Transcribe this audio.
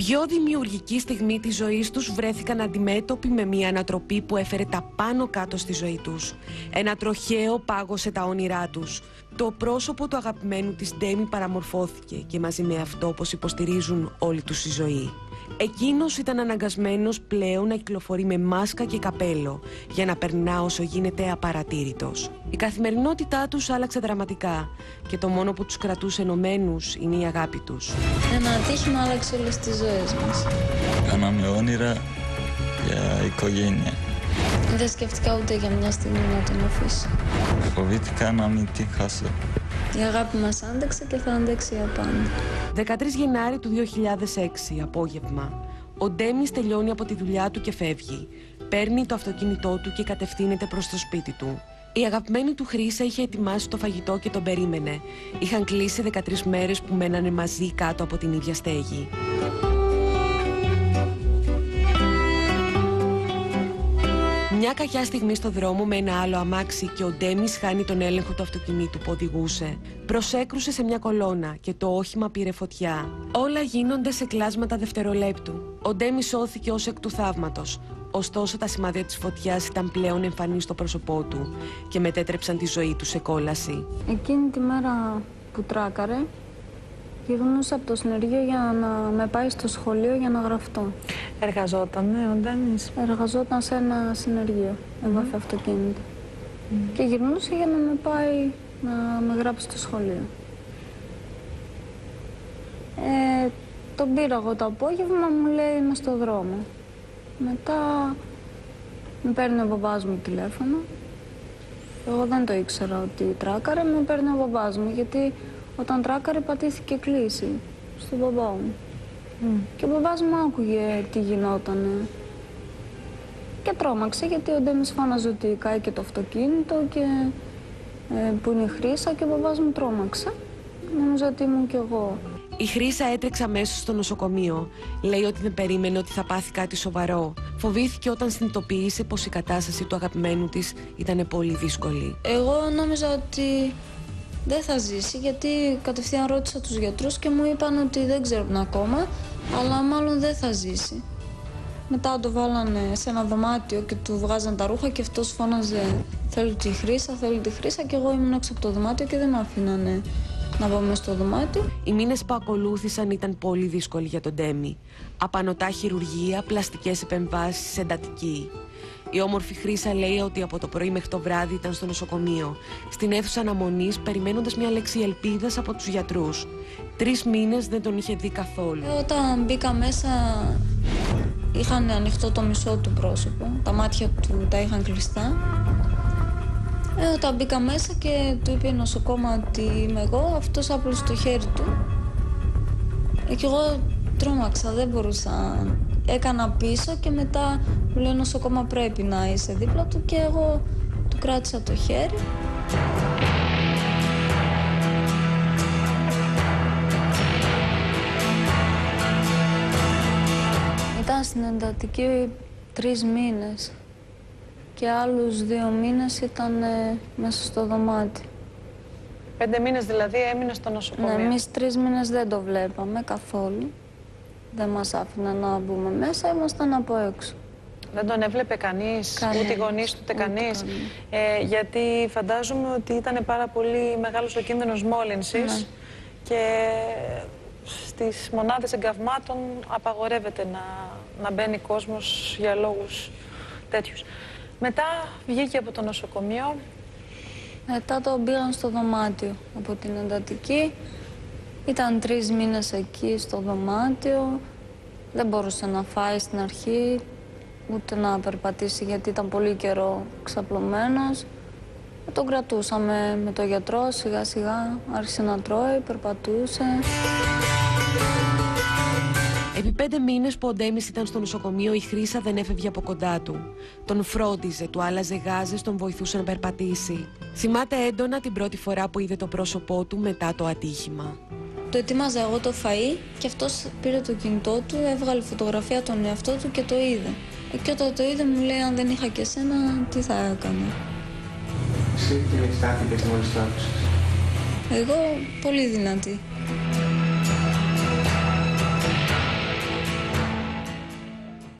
πιο δημιουργική στιγμή της ζωής τους βρέθηκαν αντιμέτωποι με μια ανατροπή που έφερε τα πάνω κάτω στη ζωή τους. Ένα τροχαίο πάγωσε τα όνειρά τους. Το πρόσωπο του αγαπημένου της Ντέμι παραμορφώθηκε και μαζί με αυτό, όπως υποστηρίζουν όλοι τους, η ζωή. Εκείνος ήταν αναγκασμένος πλέον να κυκλοφορεί με μάσκα και καπέλο για να περνά όσο γίνεται απαρατήρητος. Η καθημερινότητά τους άλλαξε δραματικά και το μόνο που τους κρατούσε ενωμένους είναι η αγάπη τους. Ένα ατύχημα άλλαξε όλες τις ζωές μας. Κάναμε όνειρα για οικογένεια. Δεν σκέφτηκα ούτε για μια στιγμή να τον αφήσω. Φοβήθηκα να μην τη χάσω. Η αγάπη μας άντεξε και θα αντέξει για πάντα. 13 Γενάρη του 2006, απόγευμα. Ο Ντέμις τελειώνει από τη δουλειά του και φεύγει. Παίρνει το αυτοκίνητό του και κατευθύνεται προς το σπίτι του. Η αγαπημένη του Χρύσα είχε ετοιμάσει το φαγητό και τον περίμενε. Είχαν κλείσει 13 μέρες που μένανε μαζί κάτω από την ίδια στέγη. Μια κακιά στιγμή στο δρόμο με ένα άλλο αμάξι και ο Ντέμις χάνει τον έλεγχο του αυτοκινήτου που οδηγούσε. Προσέκρουσε σε μια κολόνα και το όχημα πήρε φωτιά. Όλα γίνονται σε κλάσματα δευτερολέπτου. Ο Ντέμις σώθηκε ως εκ του θαύματος. Ωστόσο τα σημάδια της φωτιάς ήταν πλέον εμφανή στο πρόσωπό του και μετέτρεψαν τη ζωή του σε κόλαση. Εκείνη τη μέρα που τράκαρε, γυρνούσα από το συνεργείο για να με πάει στο σχολείο για να γραφτώ. Εργαζότανε ο Ντέμις? Εργαζόταν σε ένα συνεργείο, έβαφε αυτοκίνητο. Και γυρνούσε για να με πάει να με γράψει στο σχολείο. Τον πήρα εγώ το απόγευμα, μου λέει είμαι στο δρόμο. Μετά με παίρνει ο μπαμπάς μου τηλέφωνο. Εγώ δεν το ήξερα ότι τράκαρε, με παίρνει ο μπαμπάς μου, γιατί όταν τράκαρε πατήθηκε κλίση στον μπαμπά μου. Και ο μπαμπάς μου άκουγε τι γινότανε. Και τρόμαξε, γιατί ο Ντέμις φώναζε ότι κάηκε το αυτοκίνητο και που είναι η Χρύσα, και ο μπαμπάς μου τρόμαξε. Νομίζω ότι ήμουν κι εγώ. Η Χρύσα έτρεξε αμέσως στο νοσοκομείο. Λέει ότι δεν περίμενε ότι θα πάθει κάτι σοβαρό. Φοβήθηκε όταν συνειδητοποίησε πως η κατάσταση του αγαπημένου της ήταν πολύ δύσκολη. Εγώ νόμιζα ότι δεν θα ζήσει, γιατί κατευθείαν ρώτησα τους γιατρούς και μου είπαν ότι δεν ξέρουν ακόμα, αλλά μάλλον δεν θα ζήσει. Μετά το βάλανε σε ένα δωμάτιο και του βγάζαν τα ρούχα και αυτός φώναζε «Θέλω τη Χρύσα, θέλω τη Χρύσα», και εγώ ήμουν έξω από το δωμάτιο και δεν με αφήνανε να πάω μέσα στο δωμάτιο. Οι μήνες που ακολούθησαν ήταν πολύ δύσκολοι για τον Ντέμι. Απανωτά χειρουργία, πλαστικές επεμβάσεις, εντατική. Η όμορφη Χρύσα λέει ότι από το πρωί μέχρι το βράδυ ήταν στο νοσοκομείο, στην αίθουσα αναμονής, περιμένοντας μια λέξη ελπίδας από τους γιατρούς. 3 μήνες δεν τον είχε δει καθόλου. Όταν μπήκα μέσα, είχαν ανοιχτό το μισό του πρόσωπο, τα μάτια του τα είχαν κλειστά. Όταν μπήκα μέσα και του είπε η νοσοκόμα ότι είμαι εγώ, αυτός άπλωσε το χέρι του. Και εγώ τρόμαξα, δεν μπορούσα. Έκανα πίσω και μετά μου λέει νοσοκόμα πρέπει να είσαι δίπλα του, και εγώ του κράτησα το χέρι. Ήταν στην εντατική 3 μήνες. Και άλλους 2 μήνες ήταν μέσα στο δωμάτιο. 5 μήνες δηλαδή έμεινε στο νοσοκομείο. Ναι, εμείς 3 μήνες δεν το βλέπαμε καθόλου. Δεν μας άφηνε να μπούμε μέσα, ήμασταν από έξω. Δεν τον έβλεπε κανείς, ούτε οι γονείς του, ούτε κανείς. Γιατί φαντάζομαι ότι ήταν πάρα πολύ μεγάλος ο κίνδυνος μόλυνσης, και στις μονάδες εγκαυμάτων απαγορεύεται να μπαίνει κόσμος για λόγους τέτοιους. Μετά βγήκε από το νοσοκομείο. Μετά τον πήγαν στο δωμάτιο από την εντατική. Ήταν 3 μήνες εκεί στο δωμάτιο. Δεν μπορούσε να φάει στην αρχή, ούτε να περπατήσει, γιατί ήταν πολύ καιρό ξαπλωμένος. Τον κρατούσαμε με τον γιατρό, σιγά σιγά άρχισε να τρώει, περπατούσε. Επί 5 μήνες που ο Ντέμις ήταν στο νοσοκομείο, η Χρύσα δεν έφευγε από κοντά του. Τον φρόντιζε, του άλλαζε γάζες, τον βοηθούσε να περπατήσει. Θυμάται έντονα την πρώτη φορά που είδε το πρόσωπό του μετά το ατύχημα. Το ετοίμαζα εγώ το φαΐ και αυτός πήρε το κινητό του, έβγαλε φωτογραφία τον εαυτό του και το είδε. Και όταν το είδε μου λέει αν δεν είχα και σένα, τι θα έκανα. Εσύ τι αισθάνθηκες μόλις το άκουσες? Εγώ πολύ δυνατή.